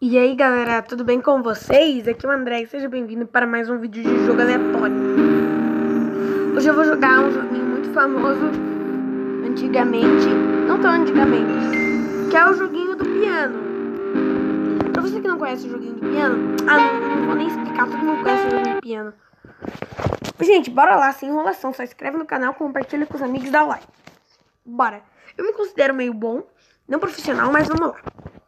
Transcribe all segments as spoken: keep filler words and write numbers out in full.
E aí galera, tudo bem com vocês? Aqui é o André e seja bem-vindo para mais um vídeo de jogo aleatório. Hoje eu vou jogar um joguinho muito famoso antigamente, não tão antigamente, que é o joguinho do piano. Pra você que não conhece o joguinho do piano, ah, não, não vou nem explicar, todo mundo conhece o joguinho do piano. Gente, bora lá, sem enrolação, só inscreve no canal, compartilha com os amigos e dá o like. Bora, eu me considero meio bom, não profissional, mas vamos lá.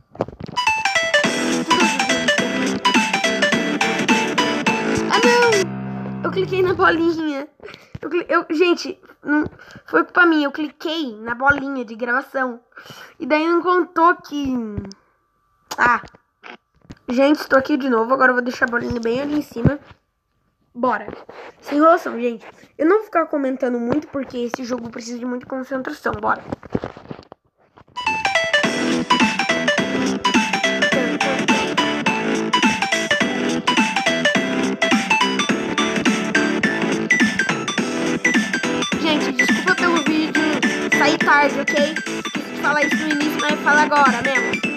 Ah não, eu cliquei na bolinha. Eu, eu, gente, não foi culpa minha, eu cliquei na bolinha de gravação. E daí não contou que... Ah, gente, estou aqui de novo, agora eu vou deixar a bolinha bem ali em cima. Bora, sem enrolação, gente. Eu não vou ficar comentando muito porque esse jogo precisa de muita concentração, bora. Gente, desculpa pelo vídeo sair tarde, ok? Esqueci de falar isso no início, mas fala agora mesmo.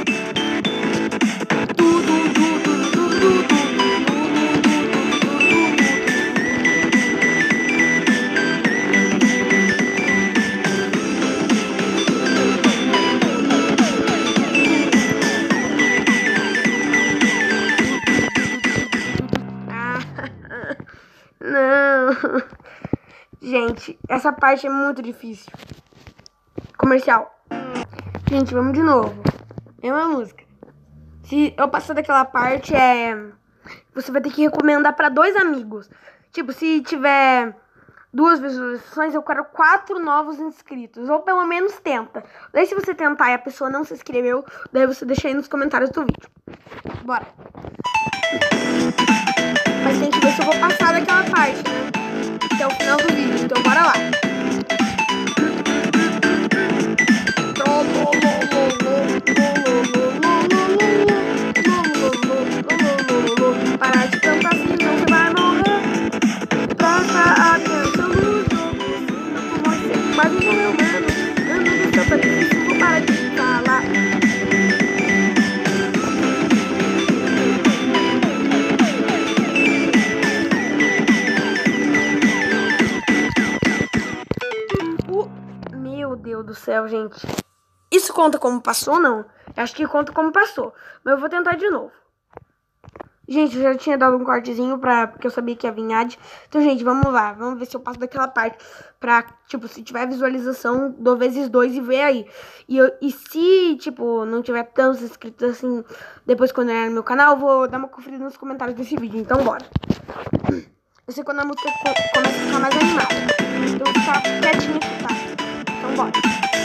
Não. Gente, essa parte é muito difícil. Comercial. Gente, vamos de novo. É uma música. Se eu passar daquela parte, é... Você vai ter que recomendar pra dois amigos. Tipo, se tiver duas visualizações, eu quero quatro novos inscritos. Ou pelo menos tenta. Daí se você tentar e a pessoa não se inscreveu, daí você deixa aí nos comentários do vídeo. Bora. Mas tem que ver se eu vou passar daquela parte, né? Até o final do vídeo, então bora lá. Para de cantar, senão você vai morrer. Presta atenção no jogo, senão você quase morreu mesmo. Eu não sei se eu tô difícil, vou parar de falar. Meu Deus do céu, gente. Isso conta como passou ou não? Eu acho que conta como passou. Mas eu vou tentar de novo. Gente, eu já tinha dado um cortezinho pra... porque eu sabia que ia vir ad. Então, gente, vamos lá. Vamos ver se eu passo daquela parte. Pra, tipo, se tiver visualização, dou vezes dois e ver aí. E, eu, e se, tipo, não tiver tantos inscritos assim, depois quando eu ir no meu canal, eu vou dar uma conferida nos comentários desse vídeo. Então, bora. Eu sei quando a música começa a ficar mais animada. Então, eu vou ficar quietinha aqui, tá? Então, bora.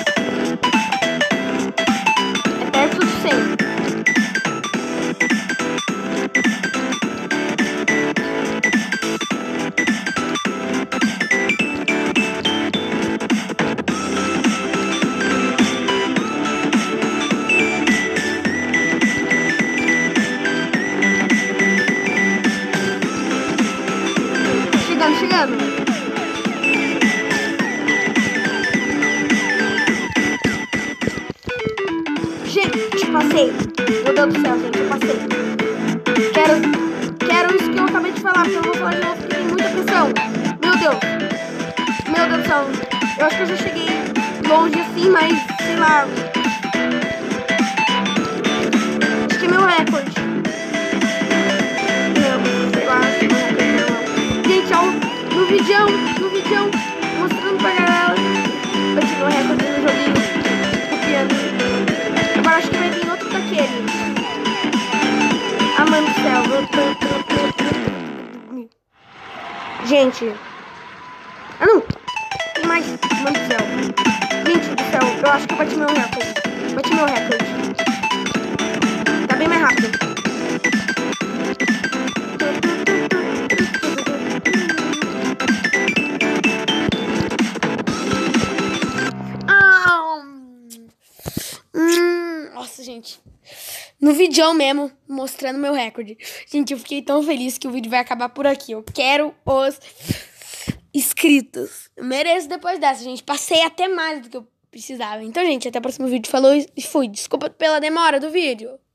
É perto do centro. Chegando, chegando. Gente, passei. Meu Deus do céu, gente, eu passei. Quero, quero isso que eu acabei de falar, porque eu não vou falar de novo, porque tem muita pressão. Meu Deus. Meu Deus do céu. Eu acho que eu já cheguei longe assim, mas, sei lá. Acho que é meu recorde. Não, sei lá, acho que é meu recorde não. Gente, ó, no vídeo, no vídeo, mostrando pra galera. Bati meu recorde no joguinho do piano. Agora acho que vai vir outro daquele. Ah, mano do céu. Gente. Ah, não. Tem mais. Mano do céu. Gente do céu. Eu acho que eu bati meu recorde. Bati meu recorde. Tá bem mais rápido. Ah. Hum. Nossa, gente. No vídeo mesmo, mostrando meu recorde. Gente, eu fiquei tão feliz que o vídeo vai acabar por aqui. Eu quero os inscritos. Eu mereço depois dessa, gente. Passei até mais do que eu precisava. Então, gente, até o próximo vídeo. Falou e fui. Desculpa pela demora do vídeo.